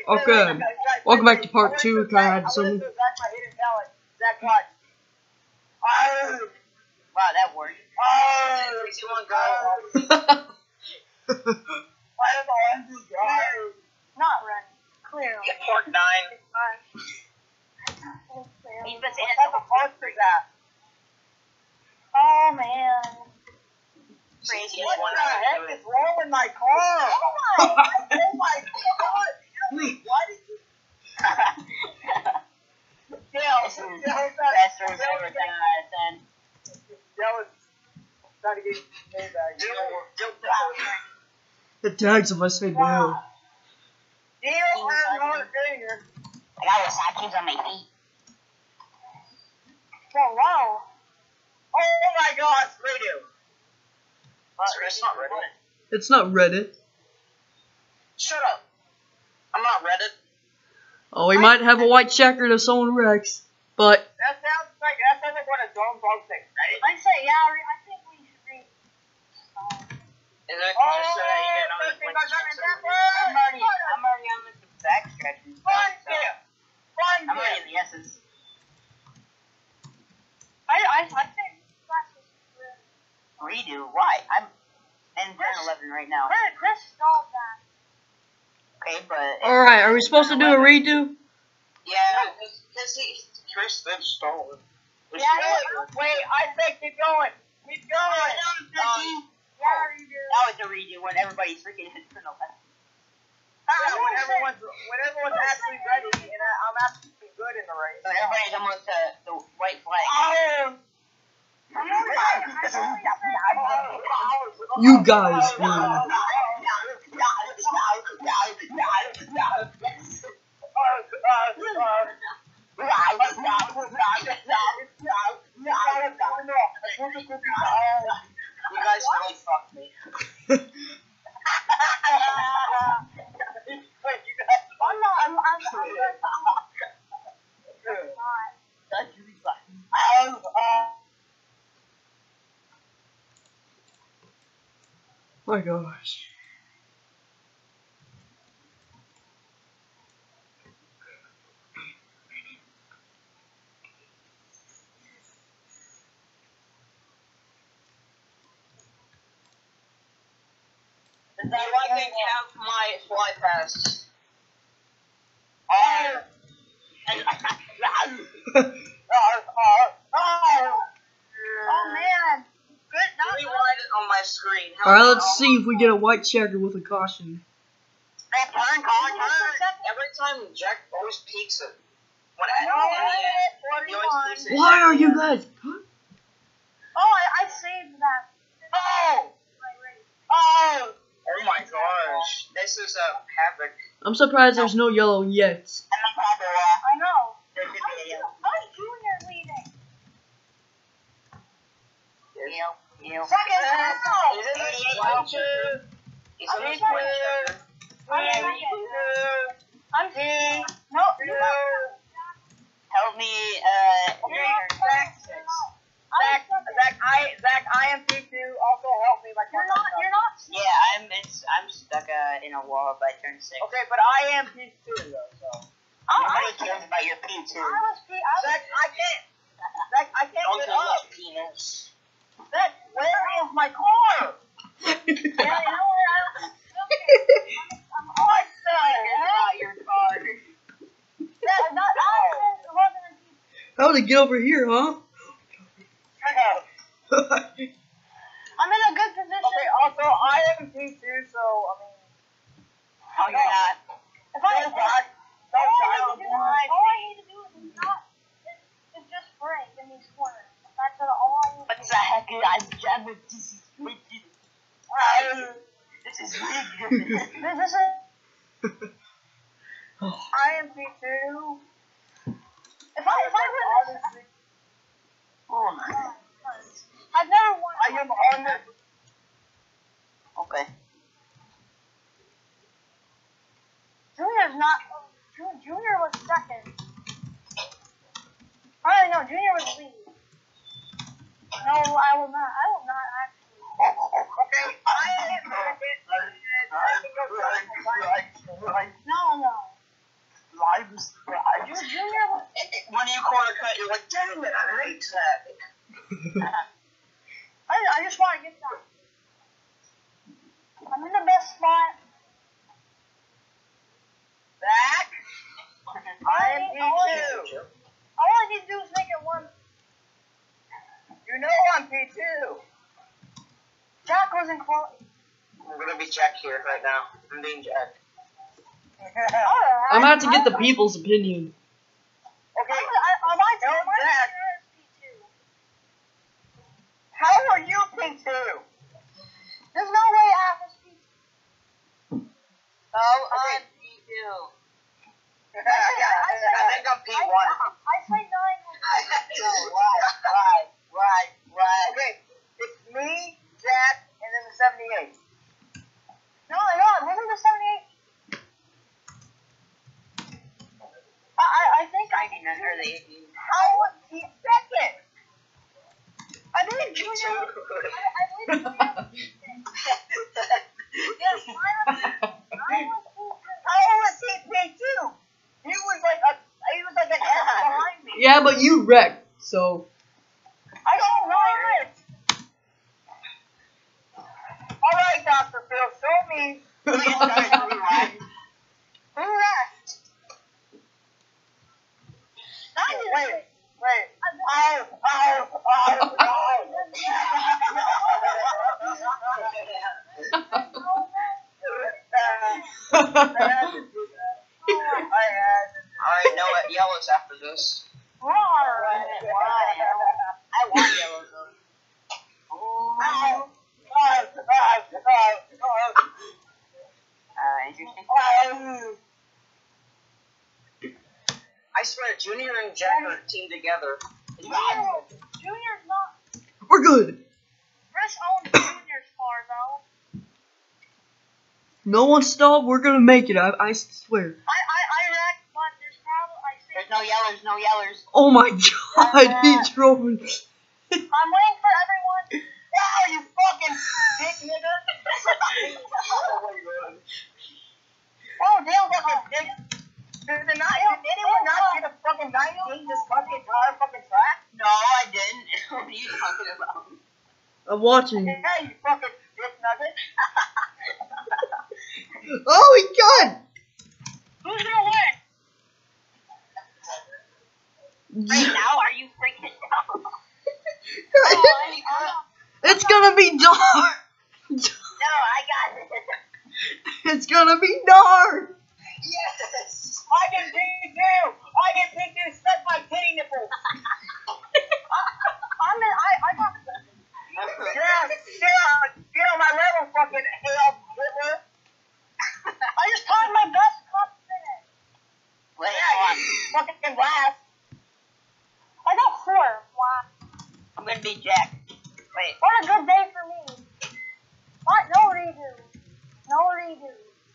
Okay. Welcome back to part 2. I had some. Zach, my hidden talent. Zach, watch. Wow, that worked. 3, 2, 1, go. Why does the hand do that? Not running. Clearly. Get part 9. He's been saying it's a park for that. Oh, man. Crazy. What the heck is wrong with my car? Oh my god! Why did you? This is best review ever done out of 10. That was trying to get me back. The tags of us say no. I got Wasaki's on my feet. Oh wow! Oh my god, it's radio. It's not Reddit. It's not Reddit. Shut up. I'm not Reddit. Oh, we might have a white checker to someone Rex, but That sounds like what a dumb bug thing, right? I say, yeah, I think we should read. Is there I'm already on this backstretch and stuff. I'm already in the essence. I think redo. Why? I'm in 10-11 right now. Chris stalled that. Okay, but alright, are we supposed to do a redo? Yeah, Chris then stalled. Yeah, wait, I think keep going. Keep going. Now it's a redo when everybody's freaking in 10-11. When everyone's actually ready, and I'm actually good in the race. So everybody's almost the white flag. You guys win. You guys really fucked me. My gosh. Does anyone have my fly pass? Oh man! Good. Rewind it on my screen. Alright, let's see if we get a white checker with a caution. Turn. Every time Jack always peeks it. Why are you guys? Oh, I saved that. Oh my gosh. This is a havoc. I'm surprised there's no yellow yet. I know. I'm Junior leading. Help me, Zach, I am P2. Also help me. You're not. Yeah, I'm stuck in a wall by turn 6. Okay, but I am P2 though, so. Nobody cares about your P2. Zach, I can't get up. Penis. Zach, where is my car? Yeah, you know where What the hell? Your car. How to get over here, huh? I'm in a good position. Okay, also, I am P2, so, I mean. Oh, you're not. All I need to do is just break in these corners. That's all I need to do. What the heck? I'm jamming. This is wicked. This is wicked. This is. I am P2. If I win this. Oh my god. I've never won. I am on it. Okay. Junior's not. Junior was second. Oh no, Junior was lead. No, I will not. I will not actually. Okay, I am No. You Junior, when you corner cut, you're like, damn it, I hate that. I just want to get that. I'm in the best spot. Back. I am P2. All I need to do is make it one. You know I'm P2. Jack wasn't close. I'm gonna be Jack here right now. I'm being Jack. I'm about to get the people's opinion. Okay. I might Tell Jack. P2. How are you P2? There's no way I was P2. Oh, I'm P2. I think I'm P1. I say 9. Right. Okay, it's me, Jack, and then the 78. No, it wasn't the 78. I think I can enter the 18. How was he second? I believe Junior. I believe Junior. Yes, I was P2. How was he P2? He was like an F behind me. Yeah, but you wrecked, so. I don't know it. All right, Dr. Phil, show me. Who wrecked? Wait. Alright, no, yellow's after this. Why? I want yellow though. Interesting. I swear, Junior and Jack are teamed together. Junior's not. We're good. Chris owns Junior's car though. No one stop. We're gonna make it. I swear. I wrecked, but there's probably There's no yellers. Oh my God, he drove. I'm waiting for everyone. Wow, you fucking dick nigga! Oh, damn, fucking dick! Did anyone not get a fucking 19 just cut the entire fucking track? No, I didn't. What are you talking about? I'm watching. Yeah, you fucking dick nugget. Oh, he got. Who's gonna win? Right now, are you freaking out? It's gonna be dark. No, I got it. It's gonna be dark. Yes! I can pick you, suck my titty nipples! I got it. Get on my level, fucking hell, Hitler! I just tried my best to cut finish. Wait, fucking last. I got 4. Wow. I'm gonna be Jack. Wait. What a good day for me. What? No redo. No redo.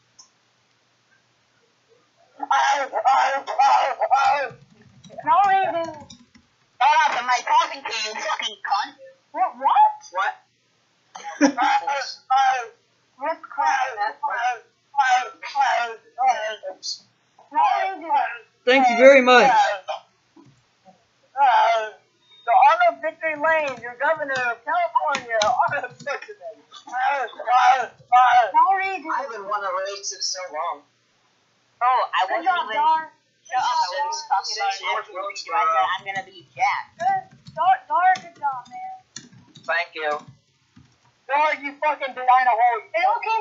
No redo. Am I talking to you, fucking cunt? What? What? What's No redo. Thank you very much. So Arnold Victory Lane, your governor of California, Arnold Schwarzenegger. No redo. I haven't won a race in so long. Oh, I Good wasn't job, even. Dar. Shut up! I was talking about an actual race. I said I'm gonna be Jack. Dar, good job, man. Thank you. Dar, you fucking dino-hole. It all came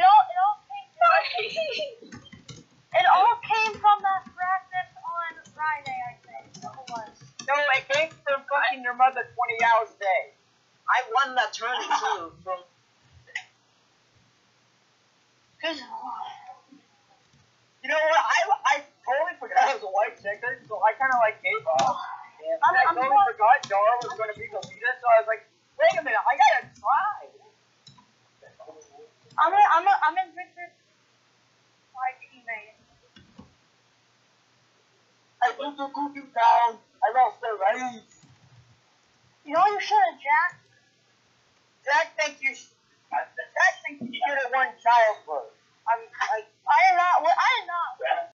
from that practice on Friday, I think. It was. No, it came from fucking your mother 20 hours a day. I won that tournament too. You know what? I totally forgot it was a white checker, so I kind of like gave up. And I totally forgot Dar was going to be the leader, so I was like, wait a minute, I gotta try. I'm in Victor's my teammate. I took the cookie down. I lost the race. You know you should have, Jack. Jack thinks you should have won childbirth. I did not